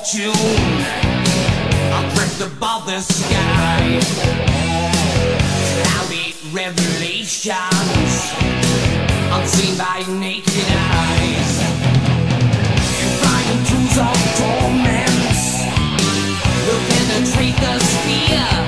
fortune drift above the sky. Cloudy revelations unseen by naked eyes. Flying tools of torments who penetrate the sphere.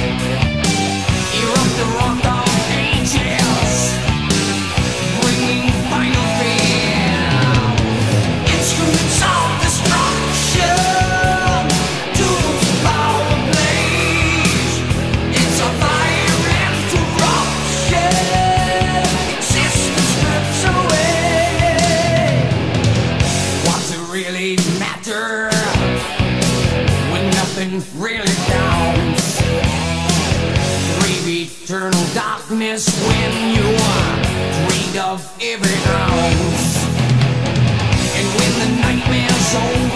Erupt the rock of ages, bringing final fear. Instruments of destruction, tools of power blaze. It's a fire and eruption. Existence strips away. What's it really matter when nothing really counts? Brave eternal darkness when you are drained of every ounce. And when the nightmare's over,